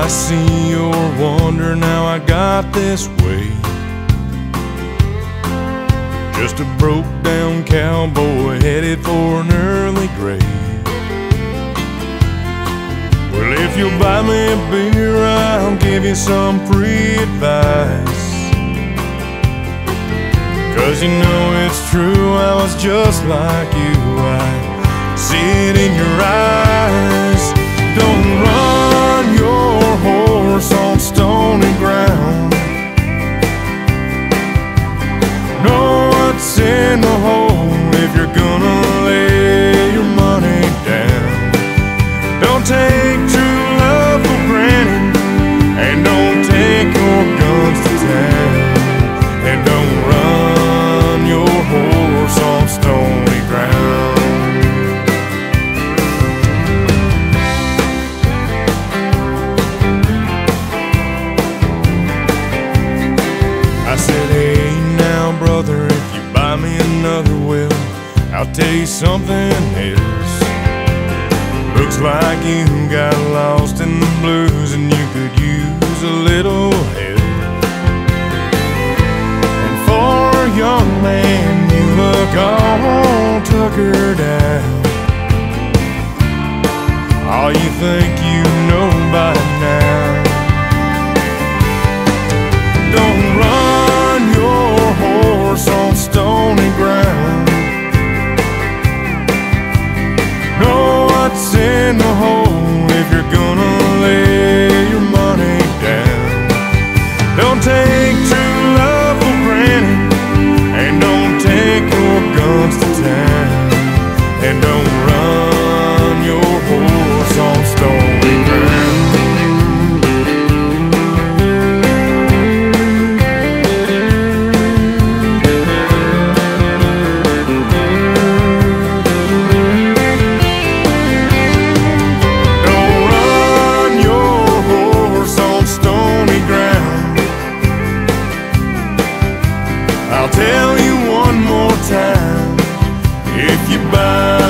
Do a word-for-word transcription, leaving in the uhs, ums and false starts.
I see your wonder, now I got this way. Just a broke down cowboy headed for an early grave. Well, if you'll buy me a beer, I'll give you some free advice. 'Cause you know it's true, I was just like you. I see it in your eyes. Don't run your horse on stony ground. Know what's in the hole if you're gonna lay your money down. Don't take true love for granted, and don't take your guns to town. And don't run your horse on stony ground. I said, hey now brother, if you buy me another will, I'll tell you something else. Looks like you got lost in the blues and you could use a little help. And for a young man, you look all tuckered out. All you think you know by now. Don't run your horse on stony ground. Know what's in the hole if you're gonna lay your money down. Don't take true love for granted, and don't take your guns to town. And don't run your horse on stony ground. I'll tell you one more time, if you buy